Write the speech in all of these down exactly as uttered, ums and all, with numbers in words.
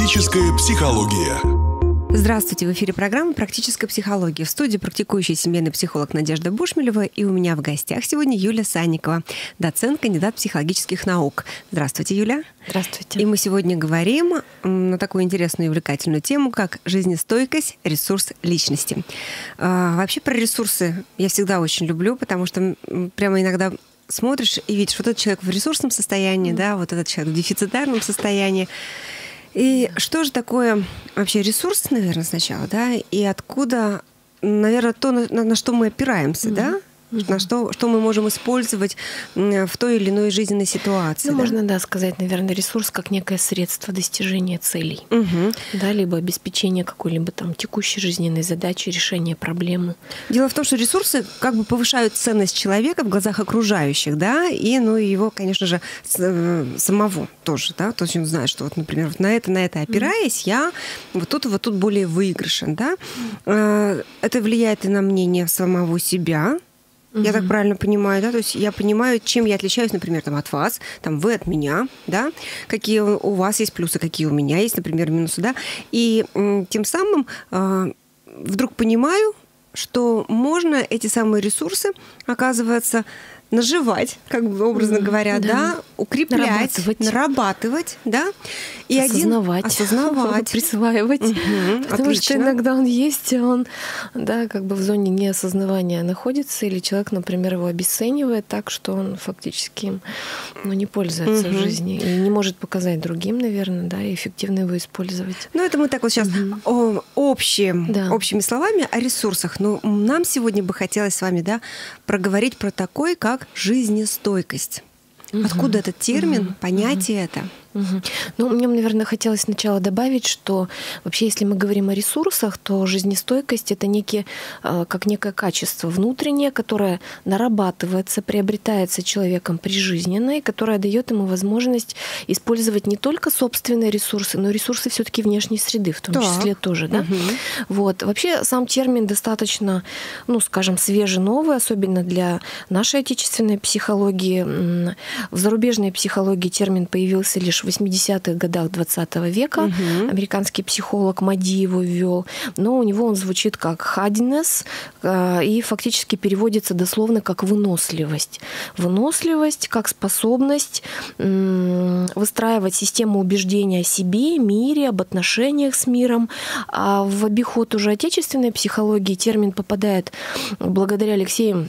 Практическая психология. Здравствуйте, в эфире программа «Практическая психология». В студии практикующий семейный психолог Надежда Бушмелева. И у меня в гостях сегодня Юля Санникова, доцент, кандидат психологических наук. Здравствуйте, Юля. Здравствуйте. И мы сегодня говорим на такую интересную и увлекательную тему, как жизнестойкость, ресурс личности. А, вообще про ресурсы я всегда очень люблю, потому что прямо иногда смотришь и видишь, вот этот человек в ресурсном состоянии, mm. да, вот этот человек в дефицитарном состоянии. И что же такое вообще ресурс, наверное, сначала, да, и откуда, наверное, то, на, на что мы опираемся, mm-hmm. да, mm-hmm. на что, что мы можем использовать в той или иной жизненной ситуации. Ну, да? можно, да, сказать, наверное, ресурс как некое средство достижения целей, mm-hmm. да, либо обеспечения какой-либо там текущей жизненной задачи, решения проблемы. Дело в том, что ресурсы как бы повышают ценность человека в глазах окружающих, да, и, ну, его, конечно же, самого тоже, да, то есть он знает, что вот, например, вот на это, на это опираясь, mm-hmm. я вот тут, вот тут более выигрышен, да. Это влияет и на мнение самого себя. Я mm-hmm. так правильно понимаю, да? То есть я понимаю, чем я отличаюсь, например, там, от вас, там, вы от меня, да? Какие у вас есть плюсы, какие у меня есть, например, минусы, да? И м, тем самым э, вдруг понимаю, что можно эти самые ресурсы, оказывается, наживать, как бы образно mm-hmm. говоря, да. да, укреплять, нарабатывать, нарабатывать, да, и осознавать, один, осознавать, присваивать, угу, потому отлично. Что иногда он есть, а он, да, как бы в зоне неосознавания находится, или человек, например, его обесценивает так, что он фактически им, ну, не пользуется угу. в жизни и не может показать другим, наверное, да, и эффективно его использовать. Ну, это мы так вот сейчас угу. общим, да. общими словами о ресурсах, но нам сегодня бы хотелось с вами, да, проговорить про такой, как жизнестойкость. Угу. Откуда этот термин, угу. понятие угу. это? Угу. Ну, мне, наверное, хотелось сначала добавить, что вообще, если мы говорим о ресурсах, то жизнестойкость — это некие, как некое качество внутреннее, которое нарабатывается, приобретается человеком прижизненно, и которое дает ему возможность использовать не только собственные ресурсы, но и ресурсы все-таки внешней среды, в том так. числе тоже. Да? Угу. Вот. Вообще, сам термин достаточно, ну, скажем, свежий, новый, особенно для нашей отечественной психологии. В зарубежной психологии термин появился лишь в восьмидесятых годах двадцатого века. Угу. Американский психолог Мади его ввел. Но у него он звучит как hardiness и фактически переводится дословно как выносливость. Выносливость как способность выстраивать систему убеждения о себе, мире, об отношениях с миром. А в обиход уже отечественной психологии термин попадает благодаря Алексею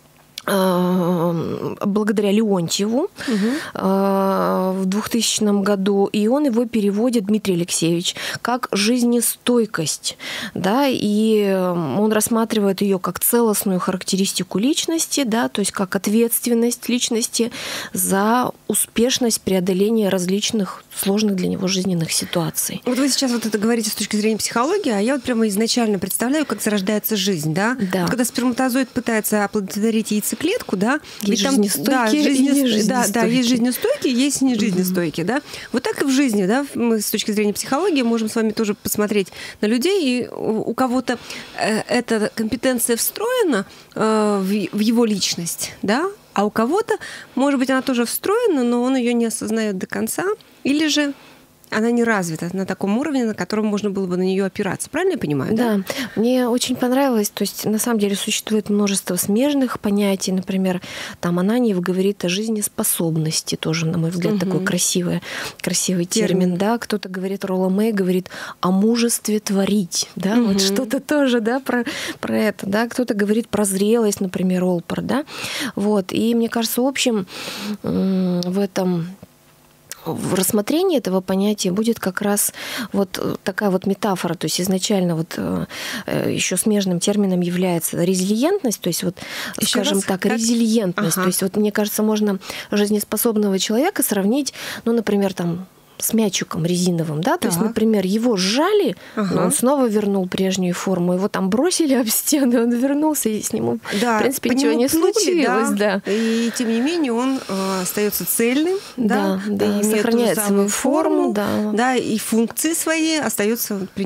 благодаря Леонтьеву угу. в двухтысячном году, и он его переводит, Дмитрий Алексеевич, как жизнестойкость, да, и он рассматривает ее как целостную характеристику личности, да, то есть как ответственность личности за успешность преодоления различных сложных для него жизненных ситуаций. Вот вы сейчас вот это говорите с точки зрения психологии, а я вот прямо изначально представляю, как зарождается жизнь, да? Да. Вот когда сперматозоид пытается оплодотворить яйцеклетку, да? Есть там, жизнестойкие да, жизнес... и нежизнестойкие. Да, да, есть жизнестойкие, есть нежизнестойкие, mm-hmm. да? Вот так и в жизни, да? Мы с точки зрения психологии можем с вами тоже посмотреть на людей, и у кого-то эта компетенция встроена в его личность, да? А у кого-то, может быть, она тоже встроена, но он ее не осознает до конца, или же она не развита на таком уровне, на котором можно было бы на нее опираться. Правильно я понимаю? Да. да. Мне очень понравилось. То есть, на самом деле, существует множество смежных понятий. Например, там Ананьев говорит о жизнеспособности. Тоже, на мой взгляд, угу. такой красивый, красивый термин. термин. Да? Кто-то говорит, Ролло Мэй говорит о мужестве творить. Да? Угу. Вот что-то тоже, да, про, про это. Да? Кто-то говорит про зрелость, например, Олпер. Да? Вот. И мне кажется, в общем, в этом... в рассмотрении этого понятия будет как раз вот такая вот метафора, то есть изначально вот еще смежным термином является резилиентность, то есть вот, еще скажем раз, так, как... резилиентность, ага. то есть вот мне кажется, можно жизнеспособного человека сравнить, ну, например, там, с мячиком резиновым, да, то так. есть, например, его сжали, ага. но он снова вернул прежнюю форму, его там бросили об стену, он вернулся, и с ним, да, в принципе, ничего не пнули, случилось. Да. Да. И тем не менее он э, остается цельным, да, да, да, сохраняет свою форму, форму, да. да, и функции свои остаются при нем.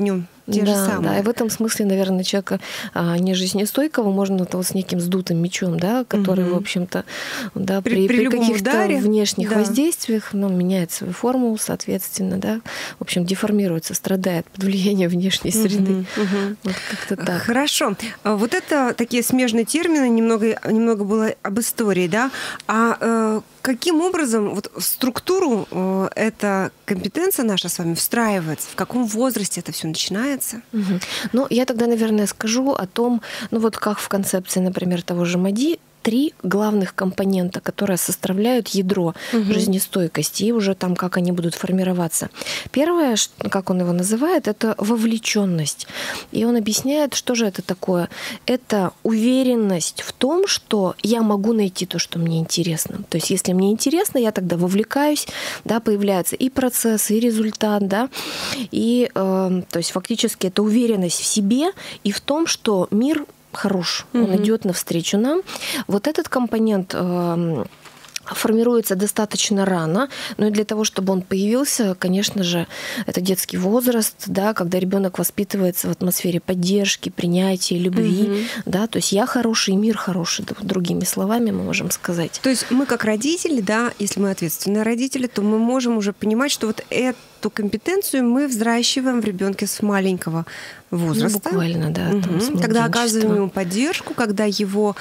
те да, же самые. Да, и в этом смысле, наверное, человека а, не жизнестойкого можно вот с неким сдутым мечом, да, который, угу. в общем-то, да, при, при, при каких-то внешних да. воздействиях ну, меняет свою форму, соответственно, да, в общем, деформируется, страдает под влиянием внешней среды. Угу, угу. Вот как-то так. Хорошо. Вот это такие смежные термины, немного, немного было об истории, да, а э, каким образом вот в структуру э, эта компетенция наша с вами встраивается? В каком возрасте это все начинается? Угу. Ну, я тогда, наверное, скажу о том, ну вот как в концепции, например, того же МАДИ, три главных компонента, которые составляют ядро угу. жизнестойкости, и уже там, как они будут формироваться. Первое, как он его называет, это вовлеченность. И он объясняет, что же это такое. Это уверенность в том, что я могу найти то, что мне интересно. То есть, если мне интересно, я тогда вовлекаюсь, да, появляется и процесс, и результат, да, и, э, то есть, фактически это уверенность в себе и в том, что мир хорош, он mm-hmm. идет навстречу нам. Вот этот компонент э, формируется достаточно рано, но и для того, чтобы он появился, конечно же, это детский возраст, да, когда ребенок воспитывается в атмосфере поддержки, принятия, любви, mm-hmm. да, то есть я хороший, мир хороший, другими словами мы можем сказать. То есть мы как родители, да, если мы ответственные родители, то мы можем уже понимать, что вот эту компетенцию мы взращиваем в ребенке с маленького возраста. Ну, буквально, да. Угу. Там, когда оказываем ему поддержку, когда его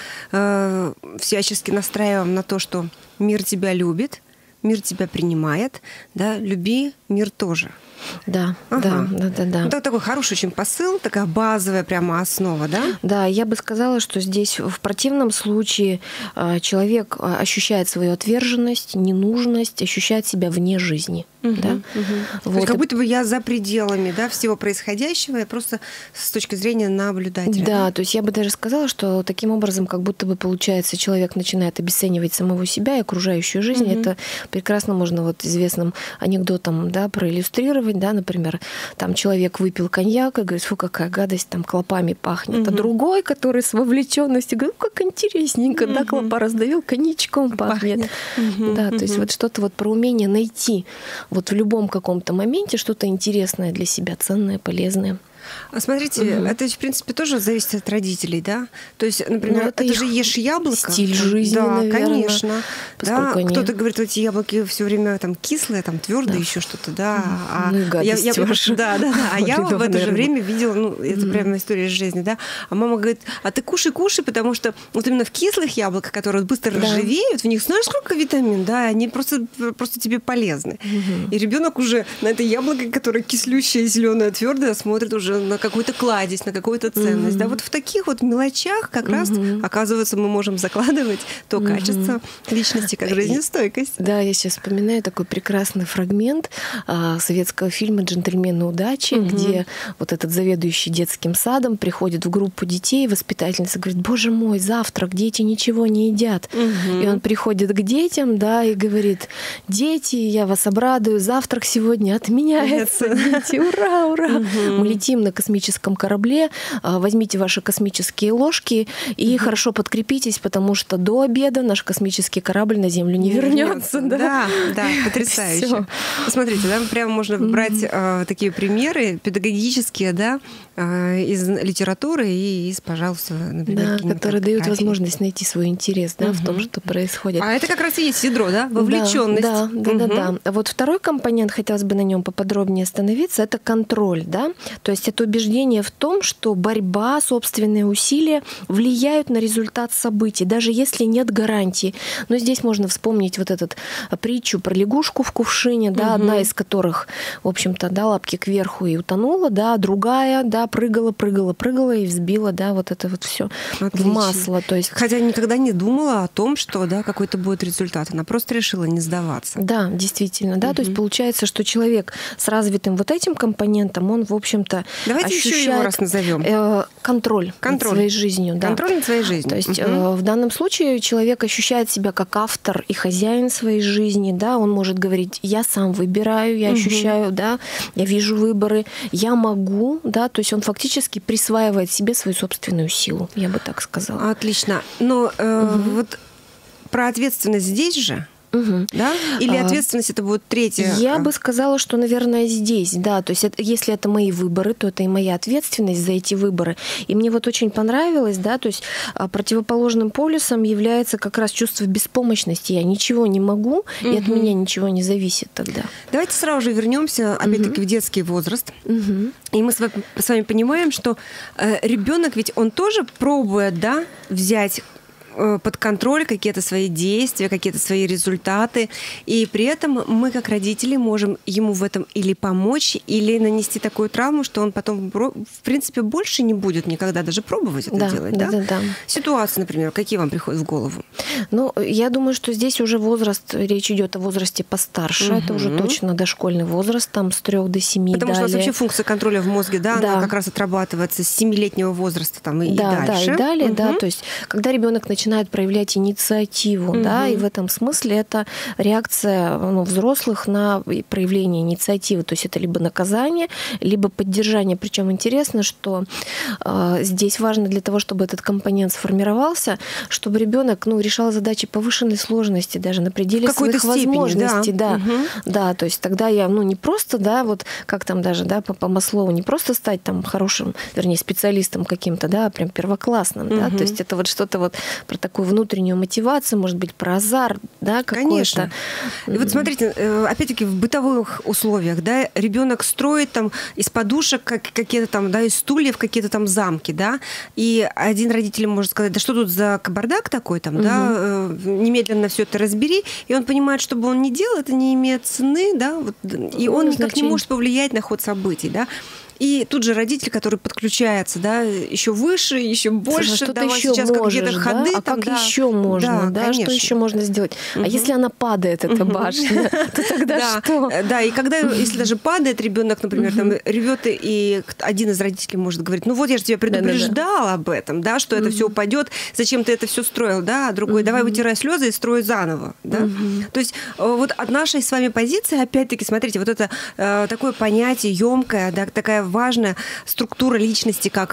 э, всячески настраиваем на то, что мир тебя любит, мир тебя принимает, да, люби мир тоже. Да, ага. да, да, да, да. Это такой хороший очень посыл, такая базовая прямо основа, да? Да, я бы сказала, что здесь в противном случае человек ощущает свою отверженность, ненужность, ощущает себя вне жизни. Угу, да? угу. Вот. То есть как будто бы я за пределами, да, всего происходящего, я просто с точки зрения наблюдателя. Да, да, то есть я бы даже сказала, что таким образом как будто бы получается, человек начинает обесценивать самого себя и окружающую жизнь. Угу. Это прекрасно можно вот известным анекдотом, да, проиллюстрировать. Да, например, там человек выпил коньяк и говорит, фу, какая гадость, там клопами пахнет. Угу. А другой, который с вовлеченностью, говорит, ну, как интересненько, угу. да, клопа раздавил, коньячком пахнет. пахнет. Угу. Да, угу. то есть вот что-то вот про умение найти вот в любом каком-то моменте что-то интересное для себя, ценное, полезное. А смотрите, угу. это, в принципе, тоже зависит от родителей, да? То есть, например, это, это же ешь яблоко. Стиль жизни, да, наверное. Конечно. Да, они... Кто-то говорит, что эти яблоки все время там кислые, там твердые, да. еще что-то, да. А, ну и гадость я, я, ваша. Да, да, да. А я в это же время видела, ну, это mm. прямо история из жизни, да. А мама говорит, а ты кушай, кушай, потому что вот именно в кислых яблоках, которые быстро да. ржавеют, в них знаешь, сколько витамин, да, они просто, просто тебе полезны. Mm-hmm. И ребенок уже на это яблоко, которое кислющее, зеленое, твердое, смотрит уже на какую-то кладезь, на какую-то ценность. Mm-hmm. Да, вот в таких вот мелочах как mm-hmm. раз, оказывается, мы можем закладывать то mm-hmm. качество личности, как жизнестойкость. Да, я сейчас вспоминаю такой прекрасный фрагмент а, советского фильма «Джентльмены удачи», mm-hmm. где вот этот заведующий детским садом приходит в группу детей, воспитательница говорит, боже мой, завтрак, дети ничего не едят. Mm-hmm. И он приходит к детям, да, и говорит, дети, я вас обрадую, завтрак сегодня отменяется. Дети, ура, ура. Mm-hmm. Мы летим на космическом корабле, возьмите ваши космические ложки и mm-hmm. хорошо подкрепитесь, потому что до обеда наш космический корабль на Землю не, не вернется. Да, да, да, потрясающе. Всё. Посмотрите, да, прямо можно mm-hmm. брать э, такие примеры педагогические, да, э, из литературы и из, пожалуйста, например, да, которые дают возможность найти свой интерес, да, mm-hmm. в том, что происходит. А это как раз и есть ядро, да, вовлеченность. Да, да, mm-hmm. да, да. Вот второй компонент, хотелось бы на нем поподробнее остановиться, это контроль, да, то есть это убеждение в том, что борьба, собственные усилия влияют на результат событий, даже если нет гарантии. Но здесь можно вспомнить вот этот притчу про лягушку в кувшине, да, угу. одна из которых, в общем-то, да, лапки кверху и утонула, да, другая, да, прыгала, прыгала, прыгала и взбила, да, вот это вот все в масло. То есть... Хотя никогда не думала о том, что, да, какой-то будет результат. Она просто решила не сдаваться. Да, действительно, да, угу. то есть получается, что человек с развитым вот этим компонентом, он, в общем-то, Давайте ощущает еще его раз назовем. Э, контроль, контроль над своей жизнью. Да. Контроль над своей жизнью. То есть угу. э, в данном случае человек ощущает себя как автор и хозяин своей жизни, да, он может говорить, я сам выбираю, я угу. ощущаю, да, я вижу выборы, я могу, да, то есть он фактически присваивает себе свою собственную силу, я бы так сказала. Отлично. Но э, угу. вот про ответственность здесь же Угу. Да? Или ответственность это будет третья? Я бы сказала, что, наверное, здесь, да. То есть это, если это мои выборы, то это и моя ответственность за эти выборы. И мне вот очень понравилось, да, то есть противоположным полюсом является как раз чувство беспомощности. Я ничего не могу, угу. и от меня ничего не зависит тогда. Давайте сразу же вернемся, опять-таки, угу. в детский возраст. Угу. И мы с вами, с вами понимаем, что э, ребенок ведь он тоже пробует, да, взять под контроль какие-то свои действия, какие-то свои результаты. И при этом мы, как родители, можем ему в этом или помочь, или нанести такую травму, что он потом, в принципе, больше не будет никогда даже пробовать это да, делать. Да, да? Да, да. Ситуации, например, какие вам приходят в голову? Ну, я думаю, что здесь уже возраст, речь идет о возрасте постарше. Угу. Это уже точно дошкольный возраст, там с трех до семи. Потому далее. что у нас вообще функция контроля в мозге, да, да. она как раз отрабатывается с семилетнего возраста там, и, да, и дальше. Да, и далее, угу. да. То есть, когда ребенок начинает проявлять инициативу, угу. да, и в этом смысле это реакция ну, взрослых на проявление инициативы. То есть это либо наказание, либо поддержание. Причем интересно, что э, здесь важно для того, чтобы этот компонент сформировался, чтобы ребенок ну, решал задачи повышенной сложности, даже на пределе своих степени, возможностей. Да. Да. Угу. Да, то есть тогда я ну, не просто, да, вот как там даже да, по, по Маслоу, не просто стать там хорошим, вернее, специалистом каким-то, да, а прям первоклассным. Угу. Да, то есть это вот что-то вот про такую внутреннюю мотивацию, может быть, про азарт, да, какой-то. Конечно. И вот смотрите, опять-таки в бытовых условиях, да, ребенок строит там из подушек какие-то там, да, из стульев какие-то там замки, да, и один родитель может сказать, да что тут за кабардак такой там, угу. да, немедленно все это разбери, и он понимает, что бы он ни делал, это не имеет цены, да, вот, и он ну, никак не может повлиять на ход событий, да. И тут же родитель, который подключается, да, еще выше, еще больше. Что-то давай еще сейчас можешь, где-то да? ходы. А там, как да. еще можно, да? да? Что еще можно сделать? Угу. А если она падает, эта угу. башня, то тогда да. что? Да, и когда, если даже падает ребенок, например, там ревет, и один из родителей может говорить, ну вот я же тебя предупреждал об этом, да, что это все упадет, зачем ты это все строил, да, а другой, давай вытирай слезы и строй заново, да. То есть вот от нашей с вами позиции, опять-таки, смотрите, вот это такое понятие емкое, да, такая важная структура личности, как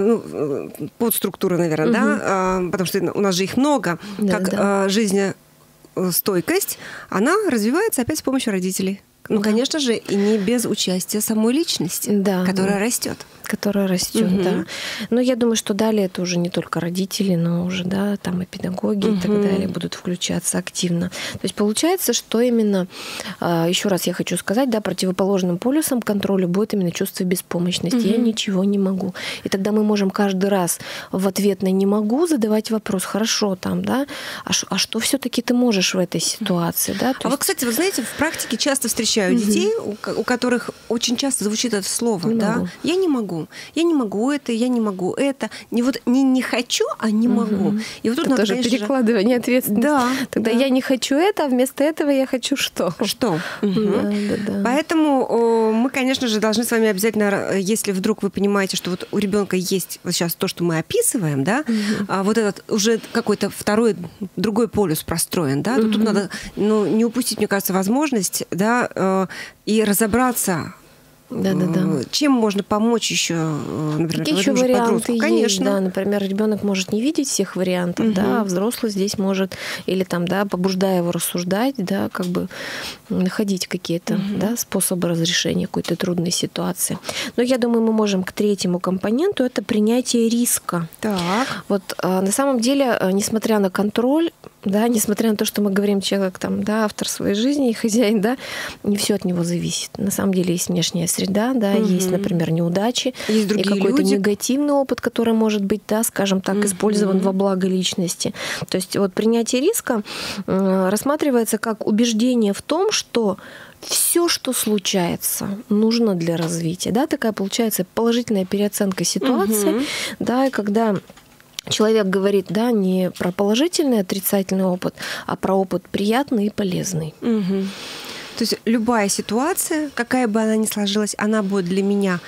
ну, подструктура, наверное, угу. да, потому что у нас же их много, да, как да. жизнестойкость, она развивается опять с помощью родителей. Ну, да. конечно же, и не без участия самой личности, да, которая да. растет. Которая растет, угу. да. Но я думаю, что далее это уже не только родители, но уже, да, там и педагоги угу. и так далее будут включаться активно. То есть получается, что именно, еще раз я хочу сказать, да, противоположным полюсом контроля будет именно чувство беспомощности. Угу. Я ничего не могу. И тогда мы можем каждый раз в ответ на «не могу» задавать вопрос, хорошо, там, да, а, а что все-таки ты можешь в этой ситуации, да? То а есть... вот, кстати, вы знаете, в практике часто встречаю угу. детей, у, у которых очень часто звучит это слово, не да, могу. Я не могу. Я не могу это, я не могу это. Не вот не не хочу, а не угу. могу. И вот тут это надо, тоже конечно, перекладывание ответственности. Да. Тогда да. я не хочу это, а вместо этого я хочу что? Что? Угу. Да, да, да. Поэтому о, мы, конечно же, должны с вами обязательно, если вдруг вы понимаете, что вот у ребенка есть вот сейчас то, что мы описываем, да, угу. а вот этот уже какой-то второй, другой полюс простроен, да, угу. то тут надо, ну, не упустить, мне кажется, возможность, да, э, и разобраться. Да, да, да. Чем можно помочь еще, например, какие еще варианты подростку? Есть, конечно. Да, например, ребенок может не видеть всех вариантов, угу. да, а взрослый здесь может или там, да, побуждая его рассуждать, да, как бы находить какие-то, угу. да, способы разрешения какой-то трудной ситуации. Но я думаю, мы можем к третьему компоненту, это принятие риска. Так. Вот на самом деле, несмотря на контроль, да, несмотря на то, что мы говорим, человек там, да, автор своей жизни и хозяин, да, не все от него зависит. На самом деле есть внешняя среда, да, угу. есть, например, неудачи, есть и какой-то люди. негативный опыт, который может быть, да, скажем так, угу. использован во благо личности. То есть вот принятие риска э, рассматривается как убеждение в том, что все, что случается, нужно для развития, да, такая получается положительная переоценка ситуации, угу. да, и когда человек говорит, да, не про положительный отрицательный опыт, а про опыт приятный и полезный. Угу. То есть любая ситуация, какая бы она ни сложилась, она будет для меня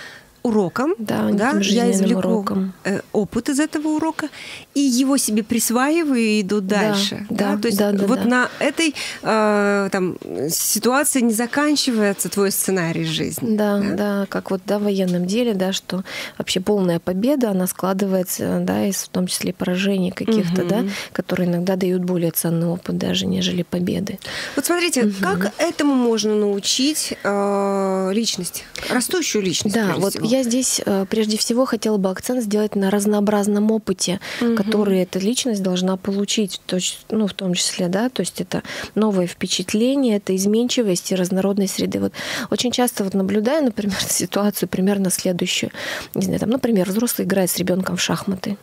уроком, да, да, я извлеку уроком. опыт из этого урока, и его себе присваиваю и иду дальше. Да, да? да, То есть да, да, вот да. на этой э, там, ситуации не заканчивается твой сценарий жизни. Да, да, да, как вот да, в военном деле, да, что вообще полная победа, она складывается, да, из в том числе поражений каких-то, угу. да, которые иногда дают более ценный опыт даже, нежели победы. Вот смотрите, угу. как этому можно научить э, личность, растущую личность? Да, вот всего? я здесь э, прежде всего хотела бы акцент сделать на разнообразном опыте, угу. который эта личность должна получить, то есть, ну, в том числе, да, то есть это новые впечатления, это изменчивость и разнородность среды. Вот очень часто вот наблюдаю, например, ситуацию примерно следующую. Не знаю, там, например, взрослый играет с ребенком в шахматы,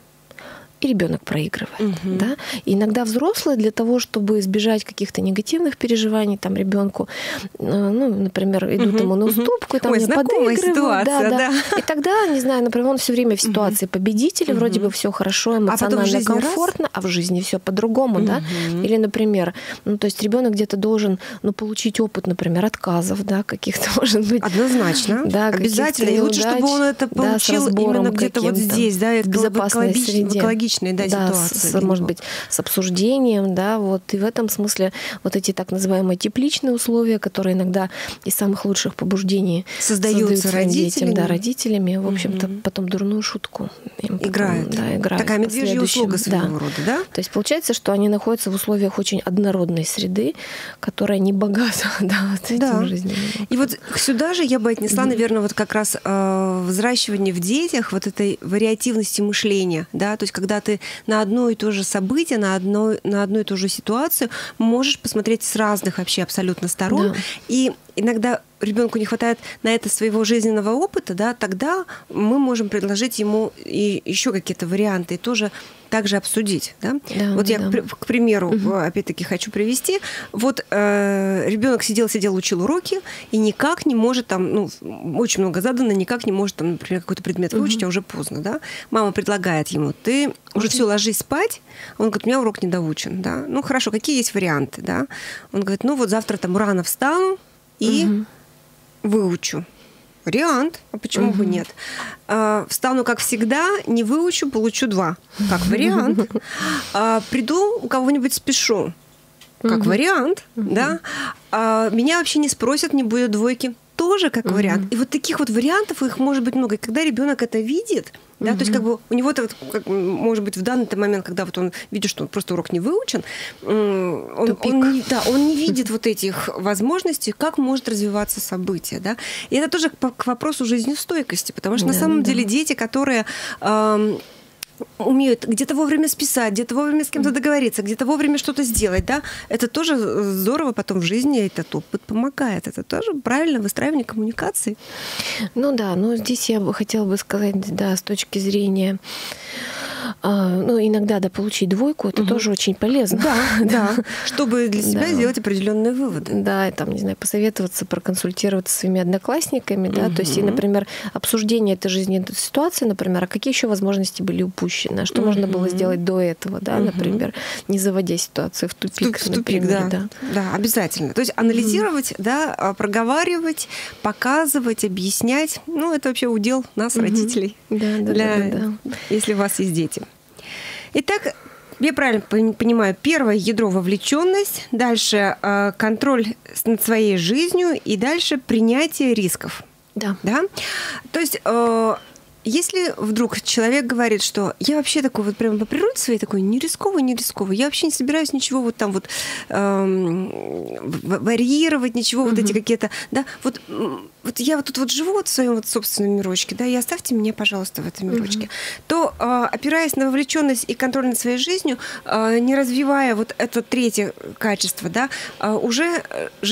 и ребенок проигрывает. Угу. Да? И иногда взрослые для того, чтобы избежать каких-то негативных переживаний там ребенку, ну, например, идут угу. ему на уступку, и там Ой, подыгрывают. Ситуация, да, да. Да. И тогда, не знаю, например, он все время в ситуации угу. победителя, вроде бы все хорошо, эмоционально а комфортно, раз? а в жизни все по-другому, угу. да? Или, например, ну, то есть ребенок где-то должен, ну, получить опыт, например, отказов, да, каких-то, может быть. Однозначно. Да, обязательно. И лучше, чтобы он это получил да, именно где-то вот здесь, да, в безопасной среде. В Да, да, ситуация, с, может быть, с обсуждением, да, вот, и в этом смысле вот эти так называемые тепличные условия, которые иногда из самых лучших побуждений создаются, создаются родителями, детям, да, родителями, в общем-то, угу. потом дурную шутку им играют. Потом, да, играют. Такая медвежья услуга своего да. рода, да? То есть получается, что они находятся в условиях очень однородной среды, которая не богата, да, вот этим да. жизненным. И вот сюда же я бы отнесла, угу. наверное, вот как раз э, взращивание в детях вот этой вариативности мышления, да, то есть когда ты на одно и то же событие, на, одно, на одну и ту же ситуацию можешь посмотреть с разных вообще абсолютно сторон. Да. И иногда ребенку не хватает на это своего жизненного опыта, да, тогда мы можем предложить ему и еще какие-то варианты и тоже также обсудить. Да? Да, вот да. я, к, к примеру, угу. опять-таки хочу привести. Вот э, ребенок сидел, сидел, учил уроки и никак не может там, ну, очень много задано, никак не может там, например, какой-то предмет выучить, угу. а уже поздно, да. Мама предлагает ему: ты уже все, ложись спать. Он говорит: у меня урок недоучен, да. Ну хорошо, какие есть варианты, да? Он говорит: ну вот завтра там рано встану и угу. выучу. Вариант, а почему угу. бы нет? А, встану, как всегда, не выучу, получу два. Как вариант. А, приду, у кого-нибудь спешу. Как угу. вариант, угу. да. А, меня вообще не спросят, не будет двойки. Тоже как угу. вариант. И вот таких вот вариантов, их может быть много. И когда ребенок это видит, да, угу. то есть как бы у него-то, вот, как, может быть, в данный момент, когда вот он видит, что он просто урок не выучен, он, он, не, да, он не видит вот этих возможностей, как может развиваться событие. Да? И это тоже к, к вопросу жизнестойкости, потому что да, на самом да. деле дети, которые... Эм, умеют где-то вовремя списать, где-то вовремя с кем-то договориться, где-то вовремя что-то сделать, да, это тоже здорово потом в жизни, этот опыт помогает. Это тоже правильно выстраивание коммуникаций. Ну да, но здесь я бы хотела бы сказать, да, с точки зрения, ну, иногда, да, получить двойку, это угу. тоже очень полезно. Да, да, чтобы для себя да. сделать определенные выводы. Да, и там, не знаю, посоветоваться, проконсультироваться со своими одноклассниками, да, угу. то есть, и, например, обсуждение этой жизненной ситуации, например, а какие еще возможности были упущены, что угу. можно было сделать до этого, да, угу. например, не заводя ситуацию в тупик. В тупик, например, да. да. Да, обязательно. То есть анализировать, угу. да, проговаривать, показывать, объяснять, ну, это вообще удел нас, угу. родителей, да, да, для, да, да, да. если у вас есть дети. Итак, я правильно понимаю, первое ядро — вовлеченность, дальше э, контроль над своей жизнью и дальше принятие рисков. Да. Да? То есть, э, если вдруг человек говорит, что я вообще такой вот прямо по природе своей такой не рисковый, не рисковый, я вообще не собираюсь ничего вот там вот э, варьировать, ничего, угу. вот эти какие-то, да, вот, вот я вот тут вот живу вот в своем вот собственном мирочке, да, и оставьте меня, пожалуйста, в этом мирочке, угу. то, э, опираясь на вовлеченность и контроль над своей жизнью, э, не развивая вот это третье качество, да, э, уже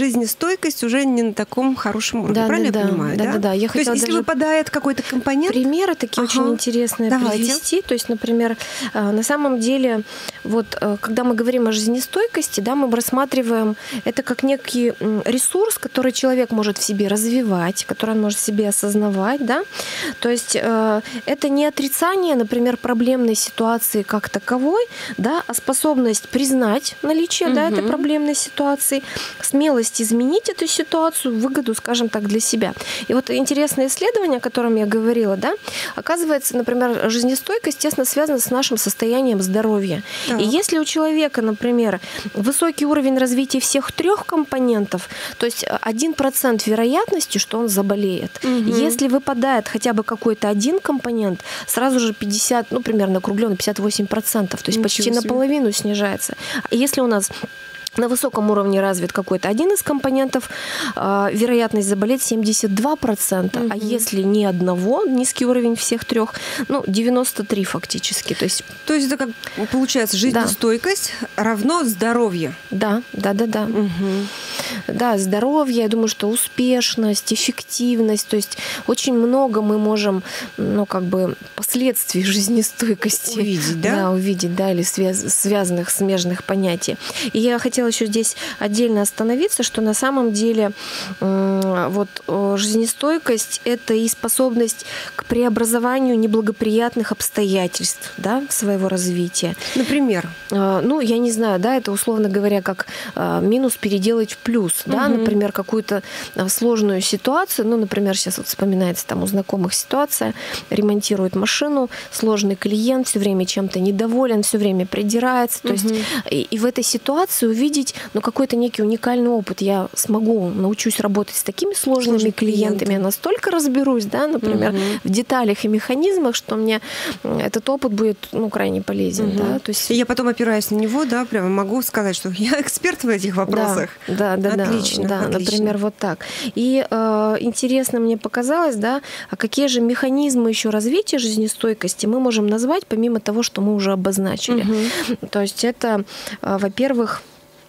жизнестойкость уже не на таком хорошем уровне, да, правильно да, я понимаю, да? Да, да, да. Я то есть, если даже... выпадает какой-то компонент, пример примеры такие ага. очень интересные Давайте. привести. То есть, например, на самом деле, вот когда мы говорим о жизнестойкости, да, мы рассматриваем это как некий ресурс, который человек может в себе развивать, который он может в себе осознавать, да. То есть это не отрицание, например, проблемной ситуации как таковой, да, а способность признать наличие, угу. да, этой проблемной ситуации, смелость изменить эту ситуацию в выгоду, скажем так, для себя. И вот интересное исследование, о котором я говорила, да, оказывается, например, жизнестойкость тесно связана с нашим состоянием здоровья. Так. И если у человека, например, высокий уровень развития всех трех компонентов, то есть один процент вероятности, что он заболеет. Угу. Если выпадает хотя бы какой-то один компонент, сразу же пятьдесят, ну, примерно округленно пятьдесят восемь процентов, то есть Ничего почти себе. наполовину снижается. А если у нас на высоком уровне развит какой-то один из компонентов, вероятность заболеть семьдесят два процента, угу. а если ни одного, низкий уровень всех трех, ну, девяносто три фактически. То есть, То есть это как получается жизнестойкость да. равно здоровье. Да, да, да, да. Угу. Да, здоровье, я думаю, что успешность, эффективность, то есть очень много мы можем, ну, как бы последствий жизнестойкости увидеть, да? Да, увидеть, да, или связ связанных, смежных понятий. И я хотела еще здесь отдельно остановиться, что на самом деле вот жизнестойкость – это и способность к преобразованию неблагоприятных обстоятельств, да, своего развития. Например? Ну, я не знаю, да, это, условно говоря, как минус переделать в плюс, угу. да, например, какую-то сложную ситуацию, ну, например, сейчас вот вспоминается там у знакомых ситуация, ремонтирует машину, сложный клиент, все время чем-то недоволен, все время придирается, то угу. есть и, и в этой ситуации увидеть, ну, какой-то некий уникальный опыт. Я смогу, научусь работать с такими сложными Сложные клиентами, клиенты. Я настолько разберусь, да, например, угу. в деталях и механизмах, что мне этот опыт будет, ну, крайне полезен. Угу. Да? То есть... И я потом, опираясь на него, да, прямо могу сказать, что я эксперт в этих вопросах. Да, да, да. Отлично, да, отлично. Например, вот так. И э, интересно мне показалось, да, а какие же механизмы еще развития жизнестойкости мы можем назвать, помимо того, что мы уже обозначили. Угу. То есть это, э, во-первых,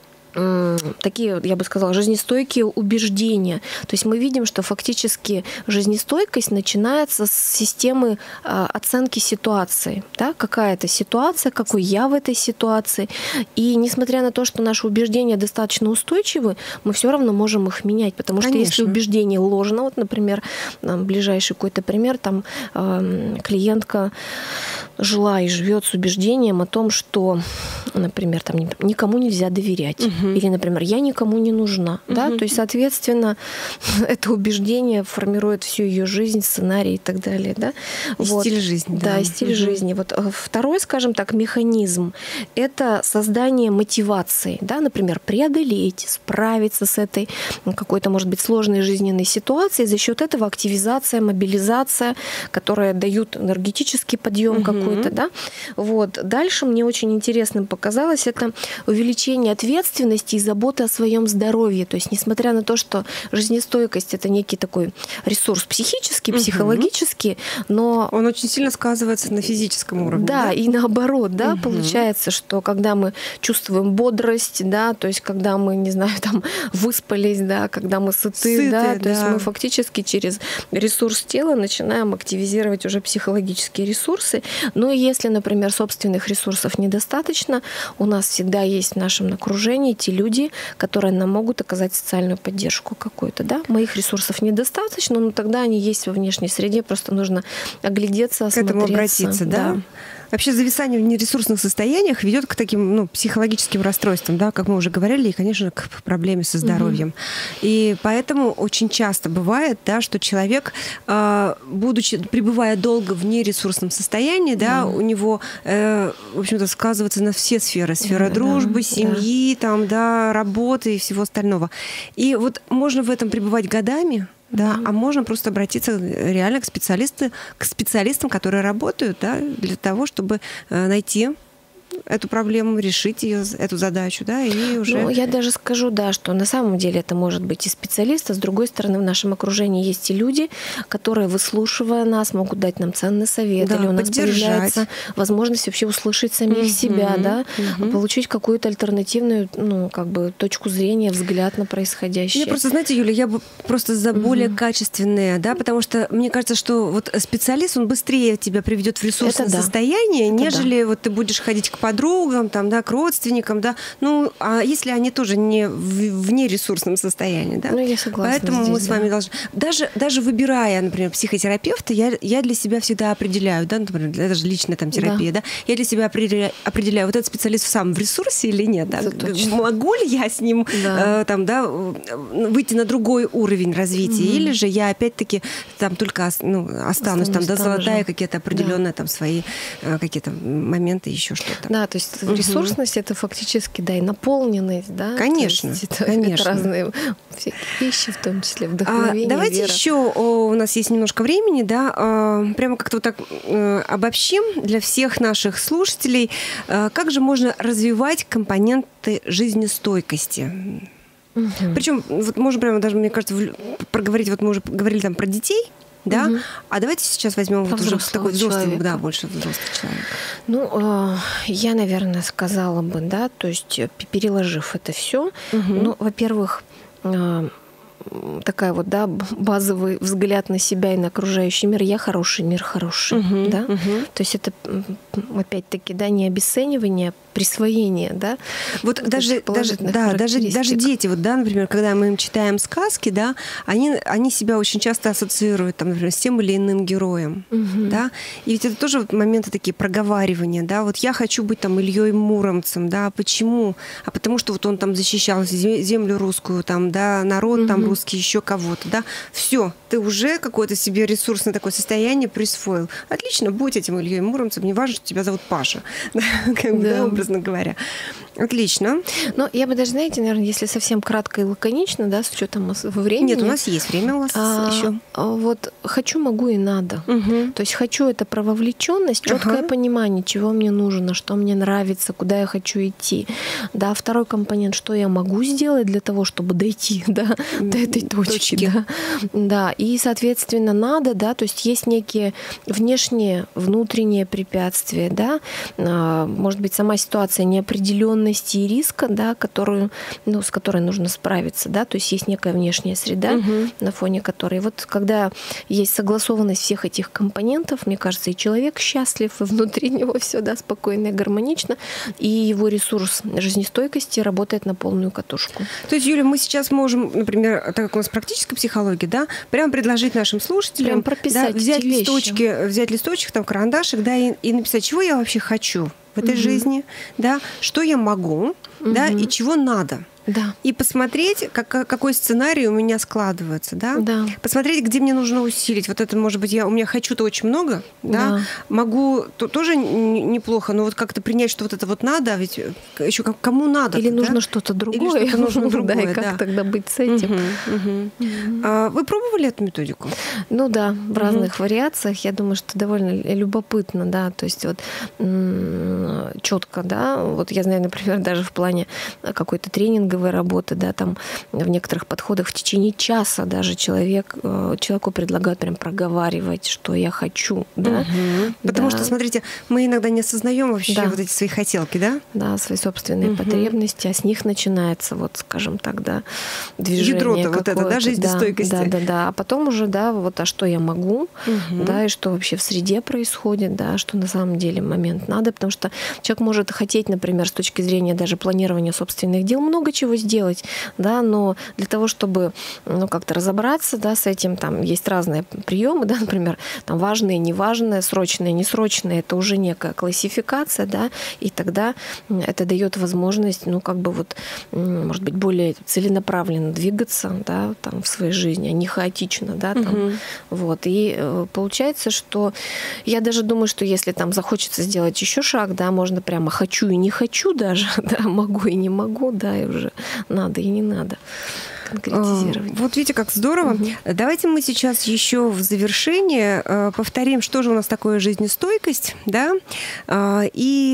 такие, я бы сказала, жизнестойкие убеждения. То есть мы видим, что фактически жизнестойкость начинается с системы оценки ситуации. Да? Какая это ситуация, какой я в этой ситуации. И несмотря на то, что наши убеждения достаточно устойчивы, мы все равно можем их менять. Потому Конечно. что если убеждение ложно, вот, например, ближайший какой-то пример, там клиентка жила и живет с убеждением о том, что, например, там никому нельзя доверять. Угу. Или, например, я никому не нужна. Угу. Да? То есть, соответственно, это убеждение формирует всю ее жизнь, сценарий и так далее. Да? И вот. Стиль жизни. Да, да и стиль угу. жизни. Вот второй, скажем так, механизм – это создание мотивации. Да? Например, преодолеть, справиться с этой какой-то, может быть, сложной жизненной ситуацией. За счет этого активизация, мобилизация, которые дают энергетический подъем угу. какой-то. Да? Вот. Дальше мне очень интересным показалось это увеличение ответственности и заботы о своем здоровье. То есть, несмотря на то, что жизнестойкость – это некий такой ресурс психический, психологический, но… Он очень сильно сказывается на физическом уровне. Да, да? и наоборот, да, угу. получается, что когда мы чувствуем бодрость, да, то есть, когда мы, не знаю, там, выспались, да, когда мы сыты, Сытые, да, то да. есть мы фактически через ресурс тела начинаем активизировать уже психологические ресурсы. Ну и если, например, собственных ресурсов недостаточно, у нас всегда есть в нашем окружении те люди, которые нам могут оказать социальную поддержку какую-то. Да? Моих ресурсов недостаточно, но тогда они есть во внешней среде, просто нужно оглядеться, осмотреться. К этому обратиться, да? да? Вообще зависание в нересурсных состояниях ведет к таким, ну, психологическим расстройствам, да, как мы уже говорили, и, конечно, к проблеме со здоровьем. Угу. И поэтому очень часто бывает, да, что человек, будучи, пребывая долго в нересурсном состоянии, да, угу. у него, в общем-то, сказывается на все сферы. Сфера да, дружбы, да, семьи, да. Там, да, работы и всего остального. И вот можно в этом пребывать годами, да, mm-hmm. а можно просто обратиться реально к специалистам, к специалистам, которые работают, да, для того, чтобы найти эту проблему, решить ее, эту задачу, да, и уже... Ну, я даже скажу, да, что на самом деле это может быть и специалист, а с другой стороны в нашем окружении есть и люди, которые, выслушивая нас, могут дать нам ценный совет, да, или у нас появляется возможность вообще услышать самих угу, себя, да, угу. получить какую-то альтернативную, ну, как бы точку зрения, взгляд на происходящее. Я просто, знаете, Юля, я бы просто за более угу. качественные, да, потому что мне кажется, что вот специалист, он быстрее тебя приведет в ресурсное это состояние, да. нежели это вот ты будешь ходить к подругам, там, да, к родственникам, да, ну, а если они тоже не в, в нересурсном состоянии, да? Ну, я согласна. Поэтому здесь, мы с вами да. должны... Даже, даже выбирая, например, психотерапевта, я, я для себя всегда определяю, да, например, это же личная там терапия, да, да? Я для себя определяю, определяю, вот этот специалист сам в ресурсе или нет, да? Могу ли я с ним да. Э, там, да, выйти на другой уровень развития, угу. или же я опять-таки там только ну, останусь, там, да, золотая какие-то определенные да. там свои э, какие-то моменты, еще что-то. Да, то есть угу. ресурсность это фактически, да, и наполненность, да. Конечно, это, конечно. Это разные вещи, в том числе вдохновение, а, давайте вера. еще, о, у нас есть немножко времени, да, э, прямо как-то вот так э, обобщим для всех наших слушателей, э, как же можно развивать компоненты жизнестойкости. Угу. Причем, вот можно прямо даже, мне кажется, проговорить, вот мы уже говорили там про детей, да, угу. а давайте сейчас возьмем вот уже такой взрослый, да, больше взрослый человек. Ну, э, я, наверное, сказала бы, да, то есть переложив это все, угу. ну, во-первых, э, такая вот, да, базовый взгляд на себя и на окружающий мир. Я хороший, мир хороший, угу, да. Угу. То есть это, опять-таки, да, не обесценивание, присвоение, да. Вот даже, даже, да, даже, даже дети, вот, да, например, когда мы им читаем сказки, да, они, они себя очень часто ассоциируют, там, например, с тем или иным героем, угу. да. И ведь это тоже вот моменты такие проговаривания, да. Вот я хочу быть там Ильей Муромцем, да. Почему? А потому что вот он там защищал землю русскую, там, да, народ угу. там русский, еще кого-то, да. Все, ты уже какое-то себе ресурсное такое состояние присвоил. Отлично, будь этим Ильей Муромцем, не важно, что тебя зовут Паша, как бы, да, образно говоря. Отлично. Но я бы даже, знаете, наверное, если совсем кратко и лаконично, да, с учетом времени. Нет, у нас есть время у вас а, еще. Вот хочу, могу и надо. Угу. То есть хочу — это про вовлеченность, четкое ага. понимание, чего мне нужно, что мне нравится, куда я хочу идти. Да, второй компонент, что я могу сделать для того, чтобы дойти, да, до этой точки. точки. Да. Да, и, соответственно, надо, да, то есть есть некие внешние, внутренние препятствия, да, может быть, сама ситуация неопределенности и риска, да, которую, ну, с которой нужно справиться, да, то есть есть некая внешняя среда, угу. на фоне которой, вот когда есть согласованность всех этих компонентов, мне кажется, и человек счастлив, и внутри него все, да, спокойно и гармонично, и его ресурс жизнестойкости работает на полную катушку. То есть, Юля, мы сейчас можем, например, так как у нас практическая психология, да, прямо предложить нашим слушателям, прописать, да, взять листочки, взять листочек, там, карандашик, да, и, и написать, чего я вообще хочу в этой угу. жизни, да, что я могу, угу. да, и чего надо. Да. И посмотреть, как, какой сценарий у меня складывается, да? Да. Посмотреть, где мне нужно усилить. Вот это, может быть, я, у меня хочу-то очень много, да? Да. Могу, то, тоже неплохо, но вот как-то принять, что вот это вот надо, ведь еще кому надо. Или да? нужно что-то другое. Или что-то нужно другое, да, и как да. тогда быть с этим? Угу, угу. Угу. А вы пробовали эту методику? Ну да, в разных угу. вариациях. Я думаю, что довольно любопытно, да, то есть вот четко, да, вот я знаю, например, даже в плане какой-то тренинговой работы, да, там в некоторых подходах в течение часа даже человек, человеку предлагают прям проговаривать, что я хочу, да. Угу. Потому да. что, смотрите, мы иногда не осознаем вообще да. вот эти свои хотелки, да? Да, свои собственные угу. потребности, а с них начинается, вот, скажем так, да, движение. Ядро-то вот это, да, жизнестойкости. Да, да, да, да. А потом уже, да, вот, а что я могу, угу. да, и что вообще в среде происходит, да, что на самом деле момент надо, потому что человек может хотеть, например, с точки зрения даже планирования собственных дел много чего сделать, да, но для того, чтобы, ну, как-то разобраться, да, с этим, там есть разные приемы, да, например, там важные, неважные, срочные, несрочные, это уже некая классификация, да, и тогда это дает возможность, ну, как бы вот, может быть, более целенаправленно двигаться, да, там в своей жизни, а не хаотично, да, там, угу. вот, и получается, что я даже думаю, что если там захочется сделать еще шаг, да, можно прямо хочу и не хочу даже, да, могу и не могу, да, и уже надо и не надо конкретизировать. Вот видите, как здорово. Угу. Давайте мы сейчас еще в завершение повторим, что же у нас такое жизнестойкость, да, и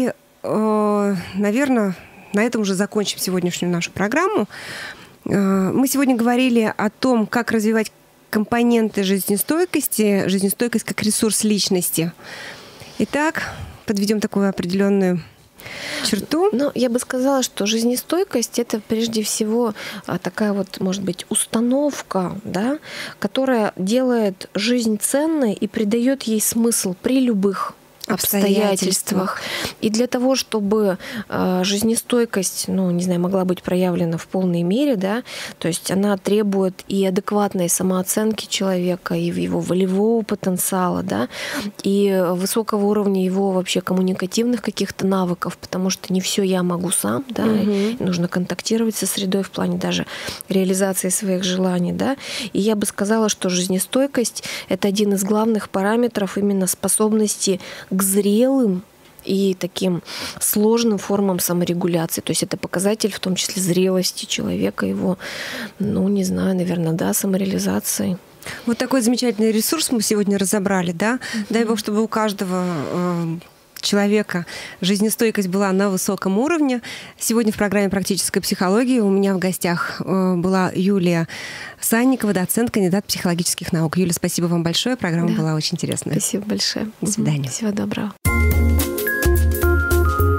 наверное, на этом уже закончим сегодняшнюю нашу программу. Мы сегодня говорили о том, как развивать компоненты жизнестойкости, жизнестойкость как ресурс личности. Итак, подведем такую определенную черту. Ну, я бы сказала, что жизнестойкость — это прежде всего такая вот, может быть, установка, да, которая делает жизнь ценной и придает ей смысл при любых обстоятельствах. И для того, чтобы э, жизнестойкость, ну, не знаю, могла быть проявлена в полной мере, да, то есть она требует и адекватной самооценки человека, и его волевого потенциала, да, и высокого уровня его вообще коммуникативных каких-то навыков, потому что не все я могу сам, да, угу. Нужно контактировать со средой в плане даже реализации своих желаний, да. И я бы сказала, что жизнестойкость — это один из главных параметров именно способности к зрелым и таким сложным формам саморегуляции. То есть это показатель в том числе зрелости человека, его, ну, не знаю, наверное, да, самореализации. Вот такой замечательный ресурс мы сегодня разобрали, да? Mm-hmm. Дай Бог, чтобы у каждого э, человека жизнестойкость была на высоком уровне. Сегодня в программе «Практическая психология» у меня в гостях э, была Юлия Санникова, доцент, кандидат психологических наук. Юля, спасибо вам большое. Программа да. была очень интересная. Спасибо большое. До свидания. Всего доброго.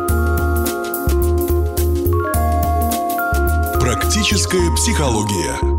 Практическая психология.